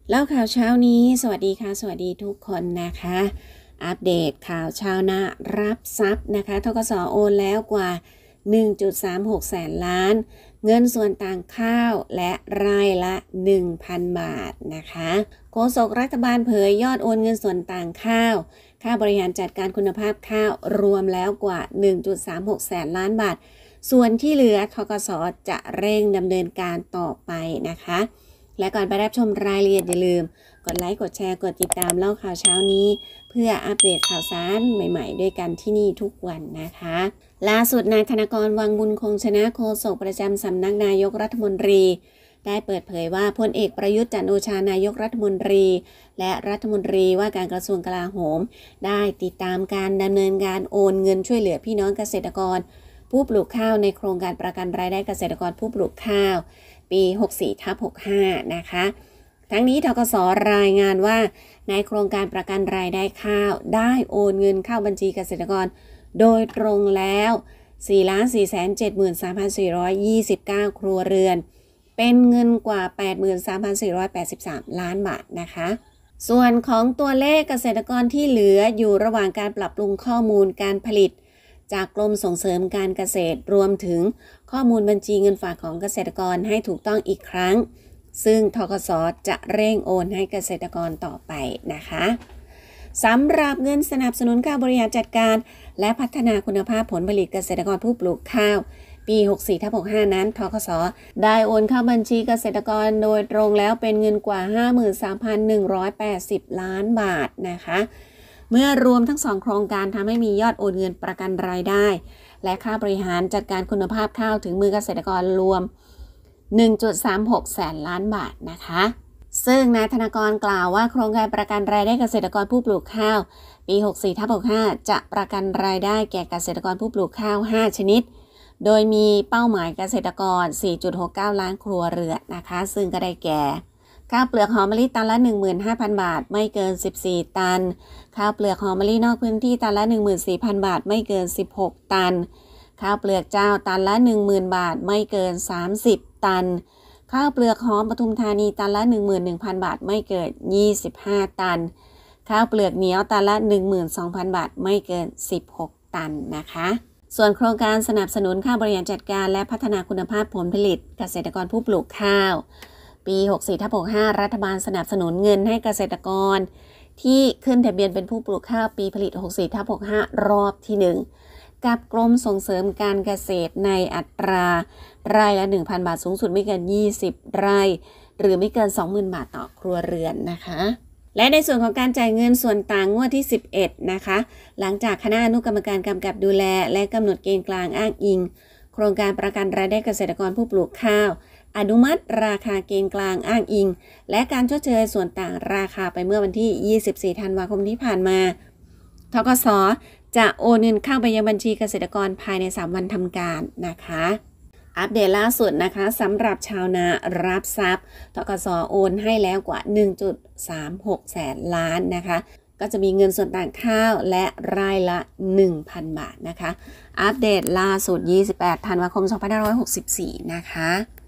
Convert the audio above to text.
เล่าข่าวเช้านี้สวัสดีค่ะสวัสดีทุกคนนะคะอัปเดตข่าวชาวนารับทรัพย์นะคะธกส.โอนแล้วกว่า 1.36 แสนล้านเงินส่วนต่างข้าวและรายละ 1,000 บาทนะคะโฆษกรัฐบาลเผยยอดโอนเงินส่วนต่างข้าวค่าบริหารจัดการคุณภาพข้าวรวมแล้วกว่า 1.36 แสนล้านบาทส่วนที่เหลือธกส.จะเร่งดำเนินการต่อไปนะคะและก่อนไปรับชมรายละเอียดอย่าลืมกดไลค์กดแชร์กดติดตามเล่าข่าวเช้านี้เพื่ออัปเดตข่าวสารใหม่ๆด้วยกันที่นี่ทุกวันนะคะล่าสุดนายธนกรวังบุญคงชนะโฆษกประจำสำนักนายกรัฐมนตรีได้เปิดเผยว่าพลเอกประยุทธ์จันทร์โอชานายกรัฐมนตรีและรัฐมนตรีว่าการกระทรวงกลาโหมได้ติดตามการดำเนินการโอนเงินช่วยเหลือพี่น้องเกษตรกรผู้ปลูกข้าวในโครงการประกันรายได้เกษตรกรผู้ปลูกข้าวปี 64/65 นะคะทั้งนี้ธกส.รายงานว่าในโครงการประกันรายได้ข้าวได้โอนเงินเข้าบัญชีเกษตรกรโดยตรงแล้ว 4,473,429 ครัวเรือนเป็นเงินกว่า 83,483 ล้านบาทนะคะส่วนของตัวเลขเกษตรกรที่เหลืออยู่ระหว่างการปรับปรุงข้อมูลการผลิตจากกรมส่งเสริมการเกษตรรวมถึงข้อมูลบัญชีเงินฝากของเกษตรกรให้ถูกต้องอีกครั้งซึ่งธกส.จะเร่งโอนให้เกษตรกรต่อไปนะคะสำหรับเงินสนับสนุนการบริหารจัดการและพัฒนาคุณภาพผลผลิตเกษตรกรผู้ปลูกข้าวปี 64/65 นั้นธกส.ได้โอนเข้าบัญชีเกษตรกรโดยตรงแล้วเป็นเงินกว่า 53,180 ล้านบาทนะคะเมื่อรวมทั้ง2โครงการทำให้มียอดโอนเงินประกันรายได้และค่าบริหารจัดการคุณภาพข้าวถึงมือเกษตรกรรวม 1.36 แสนล้านบาทนะคะซึ่งนายธนกรกล่าวว่าโครงการประกันรายได้เกษตรกรผู้ปลูกข้าวปี 64/65 จะประกันรายได้แก่เกษตรกรผู้ปลูกข้าว 5 ชนิดโดยมีเป้าหมายเกษตรกร 4.69 ล้านครัวเรือนนะคะซึ่งก็ได้แก่ข้าวเปลือกหอมมะลิตันละ 15,000 บาทไม่เกิน14ตันข้าวเปลือกหอมมะลินอกพื้นที่ตันละ 14,000 บาทไม่เกิน16ตันข้าวเปลือกเจ้าตันละ 10,000 บาทไม่เกิน30ตันข้าวเปลือกหอมปทุมธานีตันละ 11,000 บาทไม่เกิน25ตันข้าวเปลือกเหนียวตันละ 12,000 บาทไม่เกิน16ตันนะคะส่วนโครงการสนับสนุนค่าบริหารจัดการและพัฒนาคุณภาพผลผลิตเกษตรกรผู้ปลูกข้าวปี 64/65 รัฐบาลสนับสนุนเงินให้เกษตรกรที่ขึ้นทะเบียนเป็นผู้ปลูกข้าวปีผลิต 64/65 รอบที่1กับกรมส่งเสริมการเกษตรในอัตราไร่ละ 1,000 บาทสูงสุดไม่เกิน20ไร่หรือไม่เกิน 20,000 บาทต่อครัวเรือนนะคะและในส่วนของการจ่ายเงินส่วนต่างงวดที่11นะคะหลังจากคณะอนุกรรมการกำกับดูแลและกำหนดเกณฑ์กลางอ้างอิงโครงการประกันรายได้เกษตรกรผู้ปลูกข้าวอนุมัติราคาเกณฑ์กลางอ้างอิงและการชดเชยส่วนต่างราคาไปเมื่อวันที่24ธันวาคมที่ผ่านมาธกส.จะโอนเงินเข้าไปยังบัญชีเกษตรกรภายใน3วันทำการนะคะอัปเดตล่าสุดนะคะสำหรับชาวนารับทรัพย์ธกส.โอนให้แล้วกว่า 1.36 แสนล้านนะคะก็จะมีเงินส่วนต่างข้าวและรายละ 1,000 บาทนะคะอัปเดตล่าสุด28ธันวาคม2564นะคะ